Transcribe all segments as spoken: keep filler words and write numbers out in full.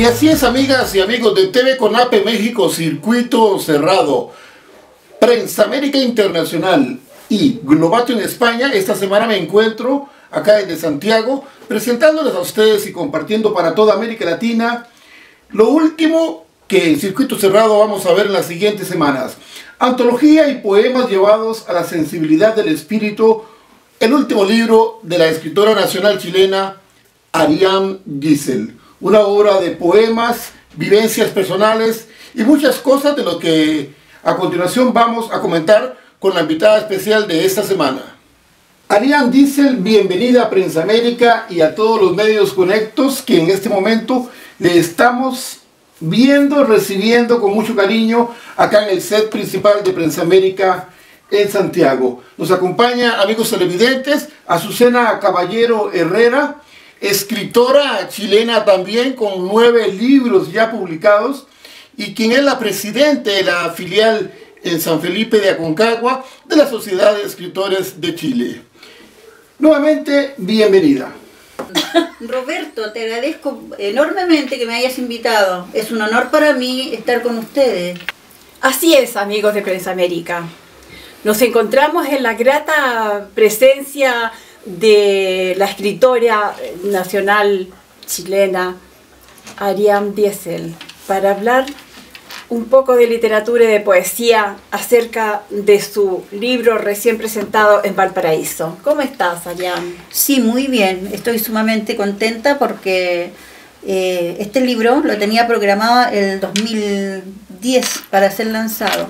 Y así es, amigas y amigos de T V Conape México, Circuito Cerrado, Prensa América Internacional y Globato en España. Esta semana me encuentro acá desde Santiago, presentándoles a ustedes y compartiendo para toda América Latina lo último que en Circuito Cerrado vamos a ver en las siguientes semanas. Antología y poemas llevados a la sensibilidad del espíritu, el último libro de la escritora nacional chilena Ariane Giesel. Una obra de poemas, vivencias personales y muchas cosas de lo que a continuación vamos a comentar con la invitada especial de esta semana. Ariane Giesel, bienvenida a Prensa América y a todos los medios conectos que en este momento le estamos viendo, recibiendo con mucho cariño acá en el set principal de Prensa América en Santiago. Nos acompaña, amigos televidentes, Azucena Caballero Herrera, escritora chilena también con nueve libros ya publicados y quien es la presidenta de la filial en San Felipe de Aconcagua de la Sociedad de Escritores de Chile. Nuevamente, bienvenida. Roberto, te agradezco enormemente que me hayas invitado. Es un honor para mí estar con ustedes. Así es, amigos de Prensa América. Nos encontramos en la grata presencia de la escritora nacional chilena Ariane Giesel para hablar un poco de literatura y de poesía acerca de su libro recién presentado en Valparaíso. ¿Cómo estás, Ariane? Sí, muy bien. Estoy sumamente contenta porque eh, este libro lo tenía programado el dos mil diez para ser lanzado.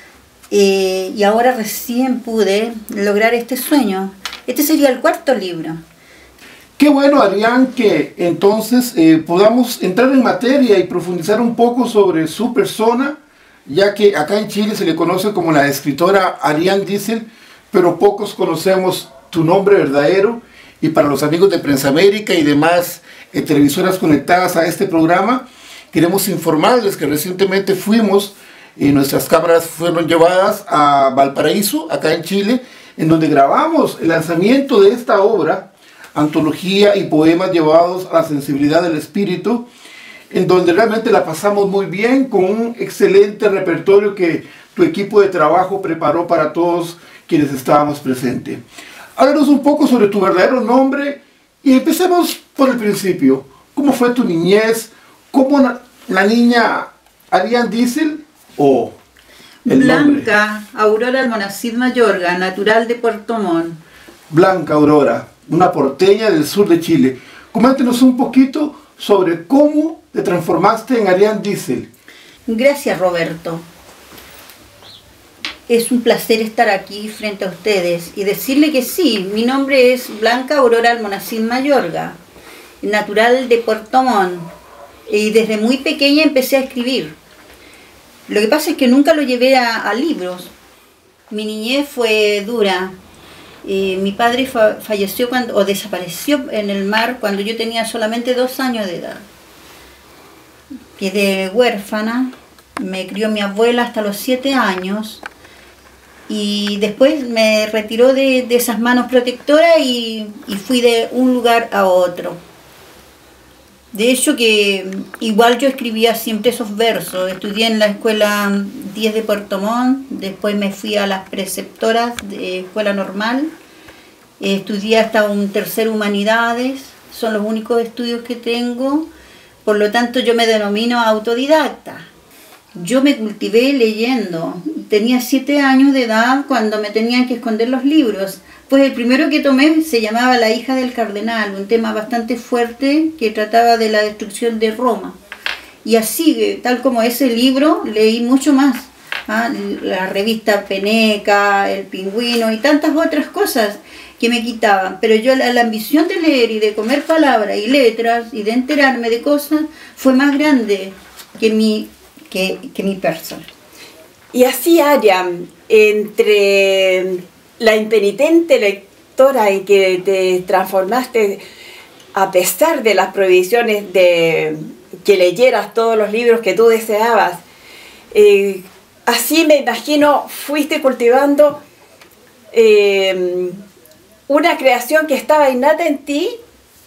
Eh, y ahora recién pude lograr este sueño. Este sería el cuarto libro. Qué bueno, Ariane, que entonces eh, podamos entrar en materia y profundizar un poco sobre su persona, ya que acá en Chile se le conoce como la escritora Ariane Giesel, pero pocos conocemos tu nombre verdadero. Y para los amigos de Prensa América y demás eh, televisoras conectadas a este programa, queremos informarles que recientemente fuimos, y nuestras cámaras fueron llevadas a Valparaíso, acá en Chile, en donde grabamos el lanzamiento de esta obra, Antología y poemas llevados a la sensibilidad del espíritu, en donde realmente la pasamos muy bien con un excelente repertorio que tu equipo de trabajo preparó para todos quienes estábamos presentes. Háblanos un poco sobre tu verdadero nombre y empecemos por el principio. ¿Cómo fue tu niñez? ¿Cómo la, la niña Ariane Giesel o el Blanca nombre? Aurora Almonacid Mayorga, natural de Puerto Montt. Blanca Aurora, una porteña del sur de Chile. Coméntenos un poquito sobre cómo te transformaste en Ariane Giesel. Gracias, Roberto. Es un placer estar aquí frente a ustedes y decirle que sí, mi nombre es Blanca Aurora Almonacid Mayorga, natural de Puerto Montt, y desde muy pequeña empecé a escribir. Lo que pasa es que nunca lo llevé a, a libros. Mi niñez fue dura. Eh, mi padre fa falleció cuando, o desapareció en el mar cuando yo tenía solamente dos años de edad. Quedé huérfana, me crió mi abuela hasta los siete años y después me retiró de, de esas manos protectoras y, y fui de un lugar a otro. De hecho que igual yo escribía siempre esos versos. Estudié en la escuela diez de Puerto Montt, después me fui a las preceptoras de escuela normal, estudié hasta un tercer humanidades, son los únicos estudios que tengo, por lo tanto yo me denomino autodidacta. Yo me cultivé leyendo, tenía siete años de edad cuando me tenían que esconder los libros. Pues el primero que tomé se llamaba La hija del cardenal, un tema bastante fuerte que trataba de la destrucción de Roma. Y así, tal como ese libro, leí mucho más. ¿Ah? La revista Peneca, El Pingüino y tantas otras cosas que me quitaban. Pero yo la, la ambición de leer y de comer palabras y letras y de enterarme de cosas fue más grande que mi, que, que mi persona. Y así, Ariane, entre la impenitente lectora en que te transformaste a pesar de las prohibiciones de que leyeras todos los libros que tú deseabas, eh, así me imagino fuiste cultivando eh, una creación que estaba innata en ti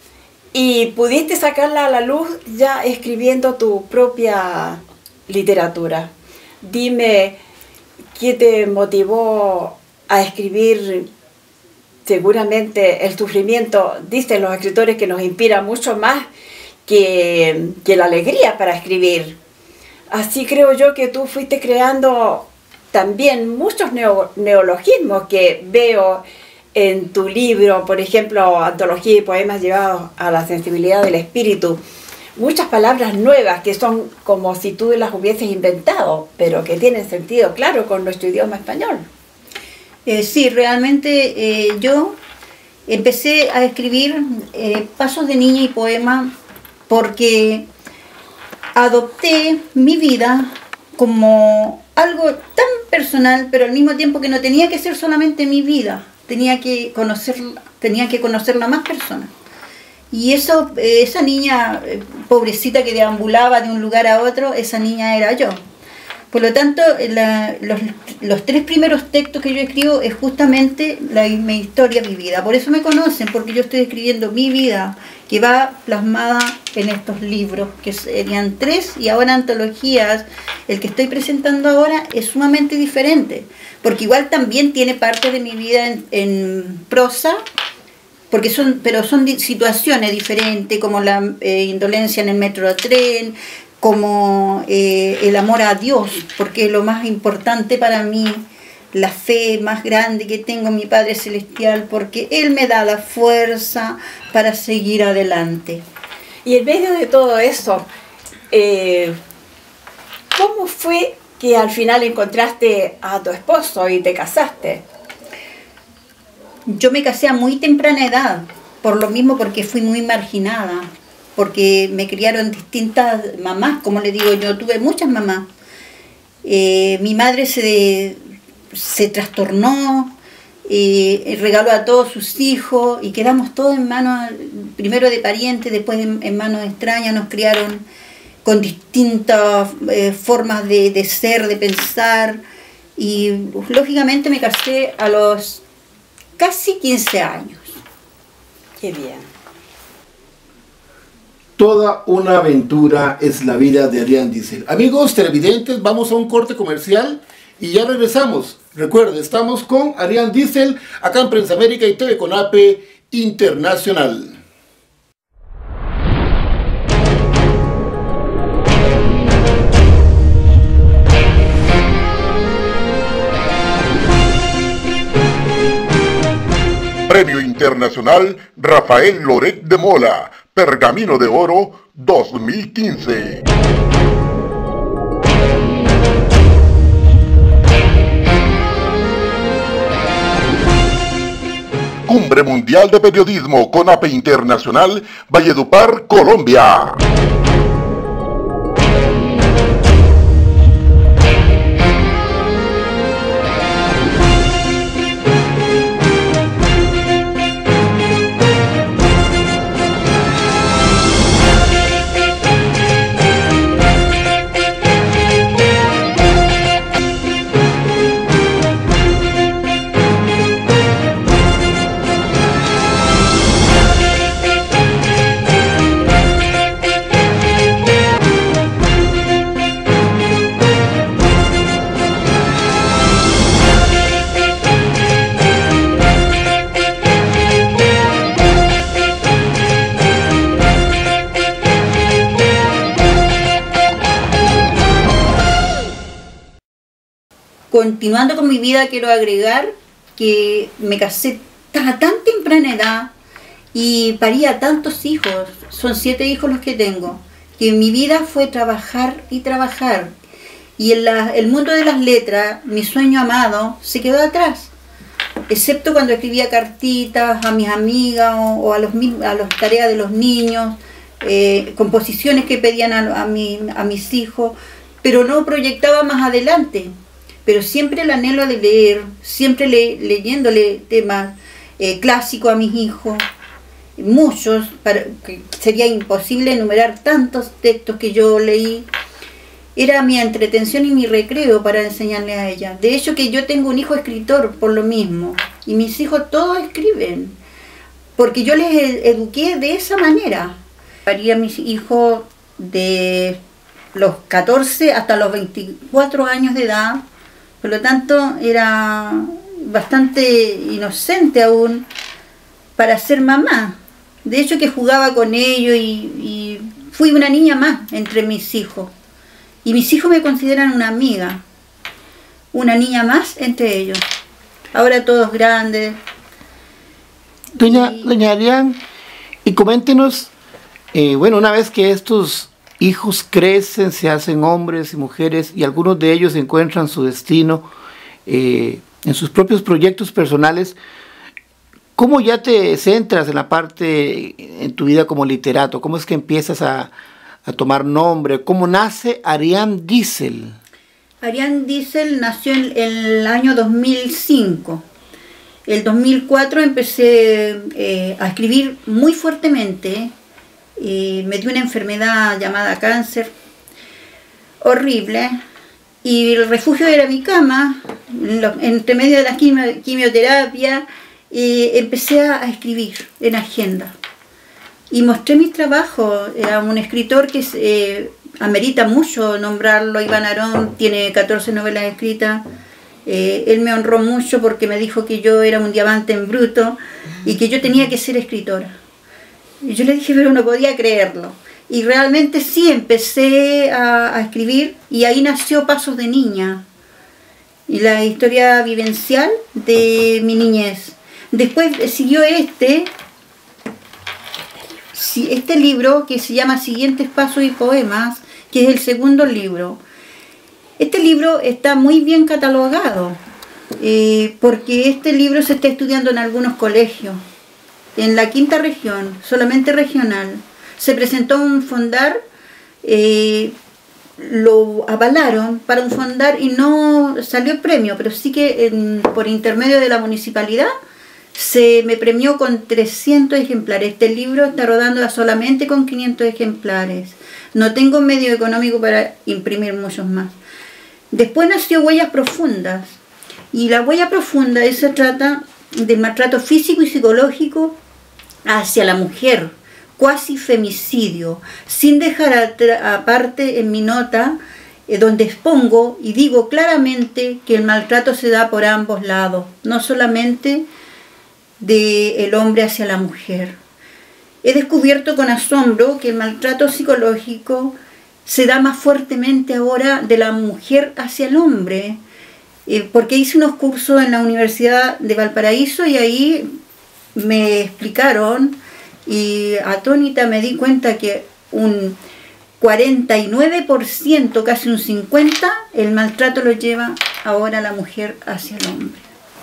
y pudiste sacarla a la luz ya escribiendo tu propia literatura. Dime, ¿qué te motivó a escribir? Seguramente el sufrimiento, dicen los escritores, que nos inspira mucho más que, que la alegría para escribir. Así creo yo que tú fuiste creando también muchos neo, neologismos que veo en tu libro, por ejemplo, Antología y Poemas Llevados a la Sensibilidad del Espíritu. Muchas palabras nuevas que son como si tú las hubieses inventado, pero que tienen sentido claro con nuestro idioma español. Eh, sí, realmente eh, yo empecé a escribir eh, pasos de niña y poemas porque adopté mi vida como algo tan personal, pero al mismo tiempo que no tenía que ser solamente mi vida, tenía que conocerla, tenía que conocerla a más personas. Y eso, eh, esa niña eh, pobrecita que deambulaba de un lugar a otro, esa niña era yo. Por lo tanto, la, los, los tres primeros textos que yo escribo es justamente la, mi historia vivida. Por eso me conocen, porque yo estoy escribiendo mi vida, que va plasmada en estos libros, que serían tres, y ahora antologías. El que estoy presentando ahora es sumamente diferente, porque igual también tiene parte de mi vida en, en prosa, porque son, pero son situaciones diferentes, como la eh, indolencia en el metro tren, como eh, el amor a Dios, porque es lo más importante para mí, la fe más grande que tengo en mi Padre Celestial, porque Él me da la fuerza para seguir adelante. Y en medio de todo eso, eh, ¿cómo fue que al final encontraste a tu esposo y te casaste? Yo me casé a muy temprana edad, por lo mismo porque fui muy marginada, porque me criaron distintas mamás, como le digo yo, tuve muchas mamás. Eh, mi madre se, se trastornó, eh, regaló a todos sus hijos y quedamos todos en manos, primero de parientes, después en, en manos extrañas. Nos criaron con distintas eh, formas de, de ser, de pensar, y lógicamente me casé a los casi quince años. Qué bien. Toda una aventura es la vida de Ariane Diesel. Amigos televidentes, vamos a un corte comercial y ya regresamos. Recuerden, estamos con Ariane Diesel, acá en Prensa América y T V CONAPE Internacional. Premio Internacional Rafael Loret de Mola, Pergamino de Oro dos mil quince. Cumbre Mundial de Periodismo CONAPE Internacional, Valledupar, Colombia. Continuando con mi vida, quiero agregar que me casé a tan temprana edad y parí a tantos hijos, son siete hijos los que tengo, que mi vida fue trabajar y trabajar. Y en la, el mundo de las letras, mi sueño amado se quedó atrás, excepto cuando escribía cartitas a mis amigas o, o a, los, a las tareas de los niños, eh, composiciones que pedían a, a, mi, a mis hijos, pero no proyectaba más adelante. Pero siempre el anhelo de leer, siempre le, leyéndole temas eh, clásicos a mis hijos, muchos, para, que sería imposible enumerar tantos textos que yo leí. Era mi entretención y mi recreo para enseñarle a ella. De hecho que yo tengo un hijo escritor por lo mismo, y mis hijos todos escriben. porque yo les eduqué de esa manera. Haría a mis hijos de los catorce hasta los veinticuatro años de edad, por lo tanto era bastante inocente aún para ser mamá. De hecho que jugaba con ellos y, y fui una niña más entre mis hijos. Y mis hijos me consideran una amiga, una niña más entre ellos. Ahora todos grandes. Doña, y... doña Arián, y coméntenos, eh, bueno, una vez que estos hijos crecen, se hacen hombres y mujeres, y algunos de ellos encuentran su destino eh, en sus propios proyectos personales, ¿cómo ya te centras en la parte, en tu vida como literato? ¿Cómo es que empiezas a, a tomar nombre? ¿Cómo nace Arián Diesel? Arián Diesel nació en el año dos mil cinco. El dos mil cuatro empecé eh, a escribir muy fuertemente. Eh, me dio una enfermedad llamada cáncer, horrible, y el refugio era mi cama, en lo, entre medio de la quimio, quimioterapia. Eh, empecé a, a escribir en agenda y mostré mis trabajos a un escritor que eh, amerita mucho nombrarlo. Iván Arón tiene catorce novelas escritas. Eh, él me honró mucho porque me dijo que yo era un diamante en bruto y que yo tenía que ser escritora. Y yo le dije, pero no podía creerlo. Y realmente sí, empecé a, a escribir, y ahí nació Pasos de Niña y la historia vivencial de mi niñez. Después siguió este, este libro que se llama Siguientes Pasos y Poemas, que es el segundo libro. Este libro está muy bien catalogado, eh, porque este libro se está estudiando en algunos colegios. En la quinta región, solamente regional, se presentó un fondar, eh, lo avalaron para un fondar y no salió premio, pero sí que en, por intermedio de la municipalidad se me premió con trescientos ejemplares. Este libro está rodando solamente con quinientos ejemplares. No tengo medio económico para imprimir muchos más. Después nació Huellas Profundas. Y la huella profunda, se trata del maltrato físico y psicológico hacia la mujer, cuasi femicidio, sin dejar aparte en mi nota eh, donde expongo y digo claramente que el maltrato se da por ambos lados, no solamente del hombre hacia la mujer. He descubierto con asombro que el maltrato psicológico se da más fuertemente ahora de la mujer hacia el hombre, eh, porque hice unos cursos en la Universidad de Valparaíso y ahí me explicaron, y atónita me di cuenta que un cuarenta y nueve por ciento, casi un cincuenta por ciento, el maltrato lo lleva ahora la mujer hacia el hombre.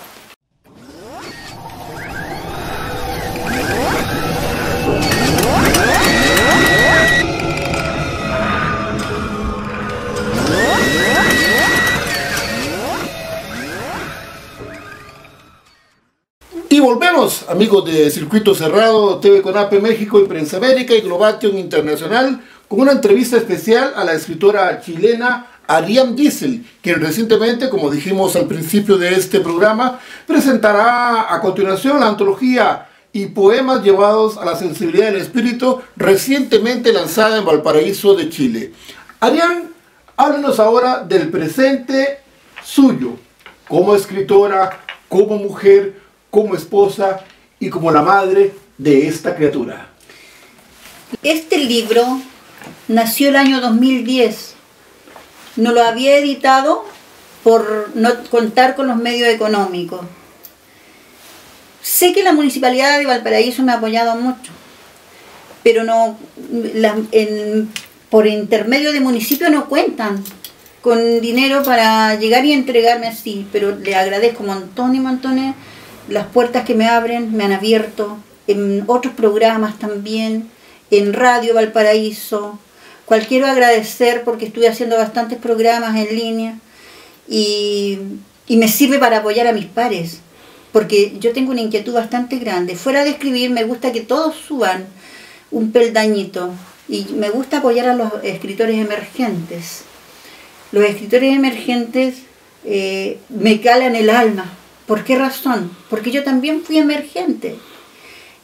Y volvemos, amigos de Circuito Cerrado, T V Conape México y Prensa América y Globation Internacional, con una entrevista especial a la escritora chilena Arián Diesel, quien recientemente, como dijimos al principio de este programa, presentará a continuación la antología y poemas llevados a la sensibilidad del espíritu, recientemente lanzada en Valparaíso de Chile. Arián, háblenos ahora del presente suyo, como escritora, como mujer, como esposa y como la madre de esta criatura. Este libro nació el año dos mil diez. No lo había editado por no contar con los medios económicos. Sé que la Municipalidad de Valparaíso me ha apoyado mucho, pero no, la, en, por intermedio de municipios no cuentan con dinero para llegar y entregarme así, pero le agradezco montones y montones las puertas que me abren, me han abierto, en otros programas también, en Radio Valparaíso. Cual quiero agradecer porque estuve haciendo bastantes programas en línea y, y me sirve para apoyar a mis pares, porque yo tengo una inquietud bastante grande. Fuera de escribir, me gusta que todos suban un peldañito y me gusta apoyar a los escritores emergentes. Los escritores emergentes eh, me calan el alma. ¿Por qué razón? Porque yo también fui emergente.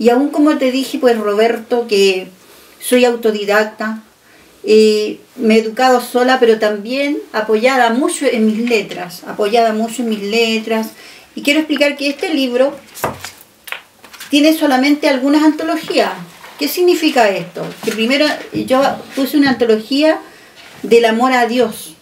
Y aún como te dije, pues Roberto, que soy autodidacta, eh, me he educado sola, pero también apoyada mucho en mis letras, apoyada mucho en mis letras. Y quiero explicar que este libro tiene solamente algunas antologías. ¿Qué significa esto? Que primero yo puse una antología del amor a Dios.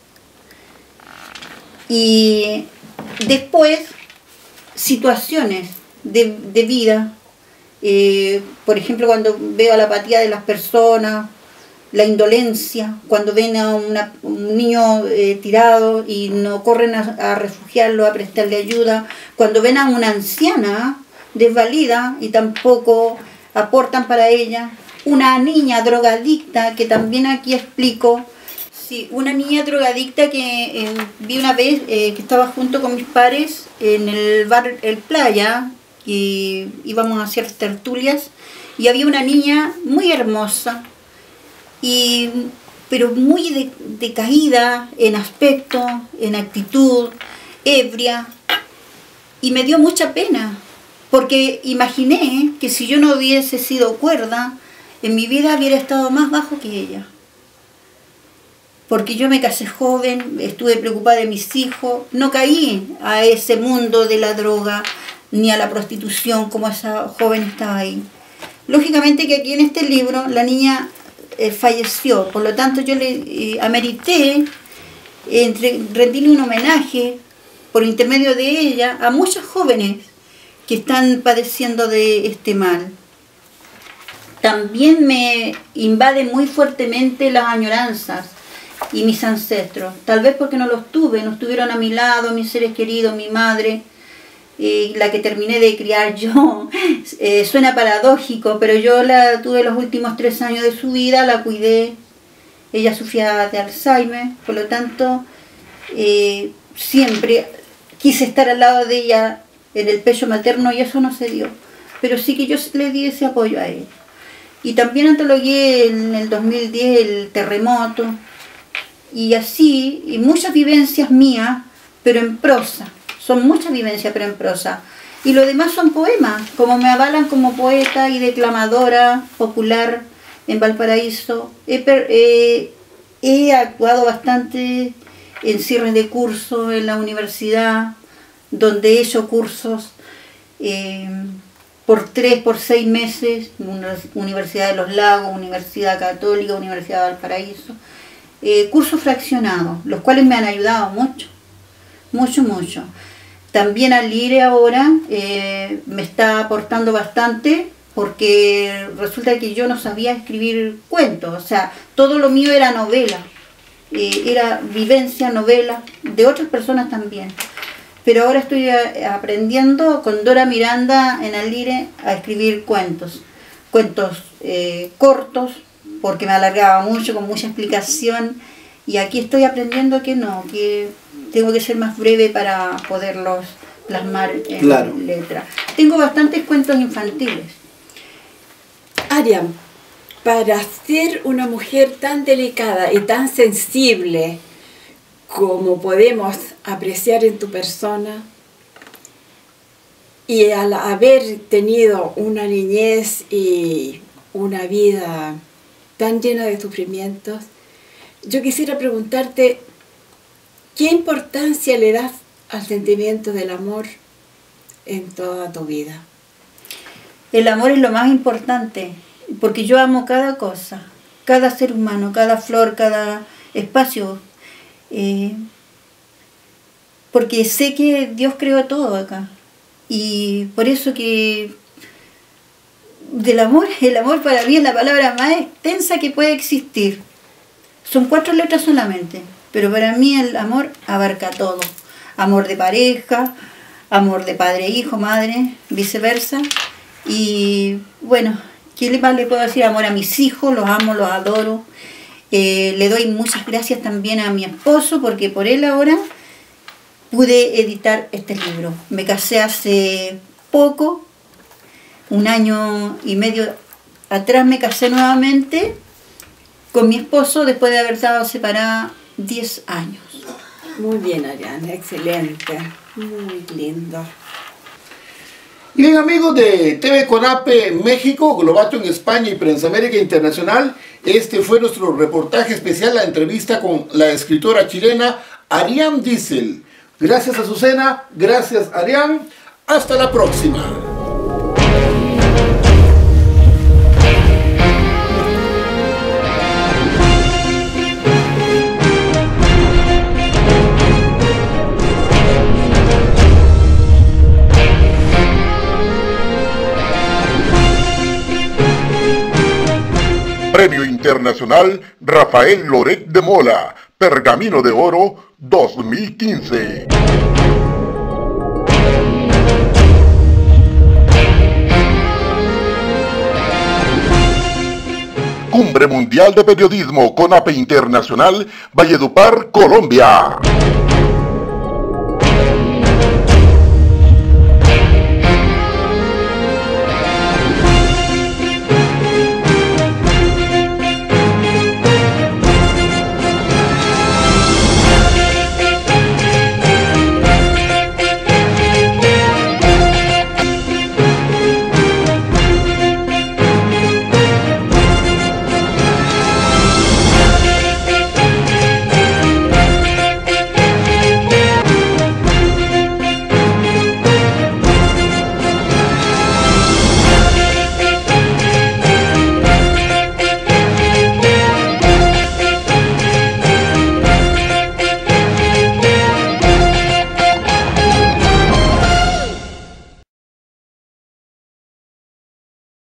Y después situaciones de, de vida. Eh, por ejemplo, cuando veo la apatía de las personas, la indolencia, cuando ven a una, un niño eh, tirado y no corren a, a refugiarlo, a prestarle ayuda, cuando ven a una anciana desvalida y tampoco aportan para ella, una niña drogadicta, que también aquí explico, sí, una niña drogadicta que eh, vi una vez eh, que estaba junto con mis padres en el bar El Playa, y íbamos a hacer tertulias, y había una niña muy hermosa, y, pero muy de, decaída en aspecto, en actitud, ebria, y me dio mucha pena, porque imaginé que si yo no hubiese sido cuerda, en mi vida hubiera estado más bajo que ella. Porque yo me casé joven, estuve preocupada de mis hijos, no caí a ese mundo de la droga, ni a la prostitución como esa joven estaba ahí. Lógicamente que aquí en este libro la niña eh, falleció, por lo tanto yo le eh, amerité entre, rendirle un homenaje por intermedio de ella a muchos jóvenes que están padeciendo de este mal. También me invade muy fuertemente las añoranzas y mis ancestros, tal vez porque no los tuve, no estuvieron a mi lado, mis seres queridos, mi madre, eh, la que terminé de criar yo. Eh, suena paradójico, pero yo la tuve los últimos tres años de su vida, la cuidé, ella sufría de Alzheimer, por lo tanto, eh, siempre quise estar al lado de ella en el pecho materno y eso no se dio, pero sí que yo le di ese apoyo a ella. Y también antologué en el dos mil diez el terremoto, y así, y muchas vivencias mías, pero en prosa. Son muchas vivencias, pero en prosa. Y lo demás son poemas, como me avalan como poeta y declamadora popular en Valparaíso. He, eh, he actuado bastante en cierres de curso en la universidad, donde he hecho cursos eh, por tres, por seis meses, Universidad de los Lagos, Universidad Católica, Universidad de Valparaíso. Eh, cursos fraccionados, los cuales me han ayudado mucho, mucho, mucho. También al Lire ahora eh, me está aportando bastante, porque resulta que yo no sabía escribir cuentos, o sea, todo lo mío era novela, eh, era vivencia, novela, de otras personas también. Pero ahora estoy a, aprendiendo con Dora Miranda en al Lire a escribir cuentos, cuentos eh, cortos, porque me alargaba mucho, con mucha explicación, y aquí estoy aprendiendo que no, que tengo que ser más breve para poderlos plasmar en claro. letra. Tengo bastantes cuentos infantiles. Ariam, para ser una mujer tan delicada y tan sensible como podemos apreciar en tu persona, y al haber tenido una niñez y una vida tan llena de sufrimientos, yo quisiera preguntarte, ¿qué importancia le das al sentimiento del amor en toda tu vida? El amor es lo más importante, porque yo amo cada cosa, cada ser humano, cada flor, cada espacio, eh, porque sé que Dios creó todo acá, y por eso que del amor, el amor para mí es la palabra más extensa que puede existir. Son cuatro letras solamente, pero para mí el amor abarca todo. Amor de pareja, amor de padre, hijo, madre, viceversa. Y bueno, ¿qué más le puedo decir? Amor a mis hijos, los amo, los adoro. Eh, le doy muchas gracias también a mi esposo, porque por él ahora pude editar este libro. Me casé hace poco, un año y medio atrás me casé nuevamente con mi esposo después de haber estado separada diez años. Muy bien, Ariana, excelente, muy lindo. Y bien, amigos de T V CONAPE México, Globato en España y Prensa América Internacional, este fue nuestro reportaje especial, la entrevista con la escritora chilena Ariane Diesel. Gracias, Azucena, gracias, Ariane, hasta la próxima. Premio Internacional Rafael Loret de Mola, Pergamino de Oro dos mil quince. Cumbre Mundial de Periodismo CONAPE Internacional, Valledupar, Colombia.